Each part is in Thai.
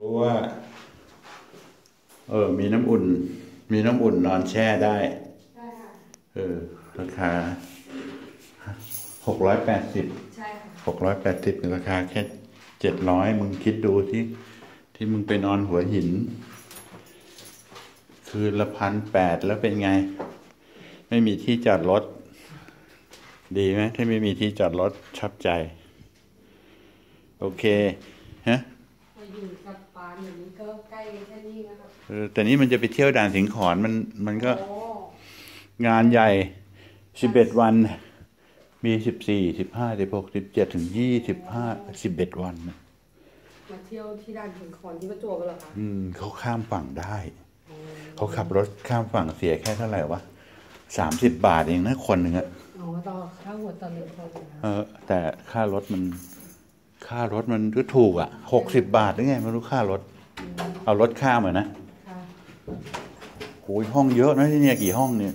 รู้ว่ามีน้ำอุ่นนอนแช่ได้ราคา680 ใช่ค่ะ 680ราคาแค่700มึงคิดดูที่มึงไปนอนหัวหินคืนละ1,800แล้วเป็นไงไม่มีที่จอดรถดีไหมถ้าไม่มีที่จอดรถชอบใจโอเคฮะอยู่กับปานอย่างนี้ก็ใกล้แค่นี้นะครับแต่นี้มันจะไปเที่ยวด่านสิงขอนมันก็งานใหญ่11วันมี14 15 16 17ถึง25 11วันมาเที่ยวที่ด่านสิงขอนที่ประจวบเหรอคะเขาข้ามฝั่งได้เขาขับรถข้ามฝั่งเสียแค่เท่าไหร่วะ30 บาทเองนะคนหนึ่งอะต่อค่าหัวต่อ1 คนแต่ค่ารถมันก็ถูกอ่ะ60 บาทหรือไงไม่รู้ค่ารถเอารถข้ามเหรอนะโอ้ยห้องเยอะนะที่เนี่ยกี่ห้องเนี่ย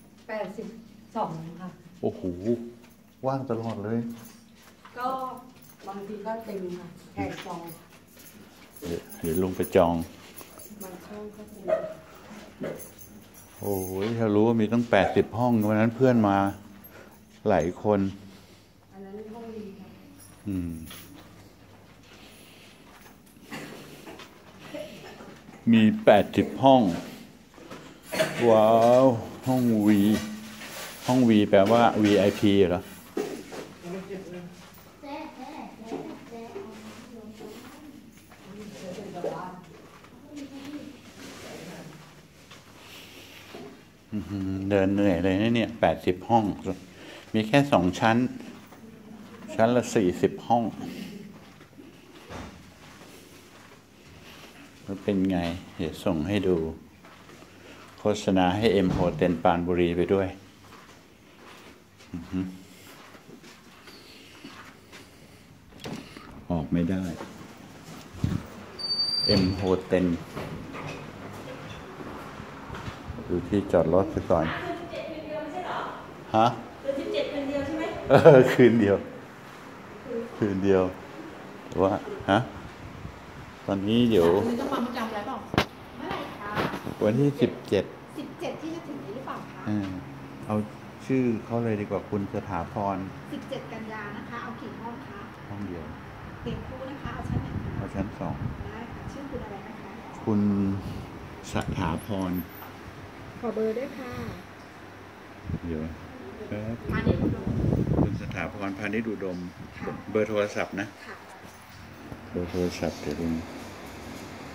82ค่ะโอ้โหว่างตลอดเลยก็บางทีก็เต็มค่ะแขกจองเดี๋ยวลงไปจองบางช่องก็เต็มโอ้ยถ้ารู้ว่ามีต้อง80 ห้องวันนั้นเพื่อนมาหลายคนอันนั้นห้องดีค่ะมี80 ห้องว้าวห้องวีแปลว่า VIP เหรอเดินเหนื่อยเลยนะเนี่ย80 ห้องมีแค่2 ชั้นละ40 ห้องมันเป็นไงเดี๋ยวส่งให้ดูโฆษณาให้เอ็มโฮเทลปรานบุรีไปด้วยออกไม่ได้เอ็มโฮเทลดูที่จอดรถไปก่อนฮะ 17 คืนเดียวใช่ไหมคืนเดียวว่าฮะตอนนี้เดี๋ยวต้องมาประจำแล้วเปล่าเมื่อไหร่คะวันที่17 ที่จะถึงนี้หรือเปล่าคะเอาชื่อเขาเลยดีกว่าคุณสถาพร 17 กันยานะคะเอากี่ห้องคะห้องเดียวเตียงคู่นะคะเอาชั้นไหนเอาชั้น2 ได้ค่ะชื่อคุณอะไรนะคะคุณสถาพรขอเบอร์ด้วยค่ะเดี๋ยวพาณิชย์อุดมคุณสถาพรพาณิชย์อุดมเบอร์โทรศัพท์นะเบอร์โทรศัพท์เดี๋ยวดู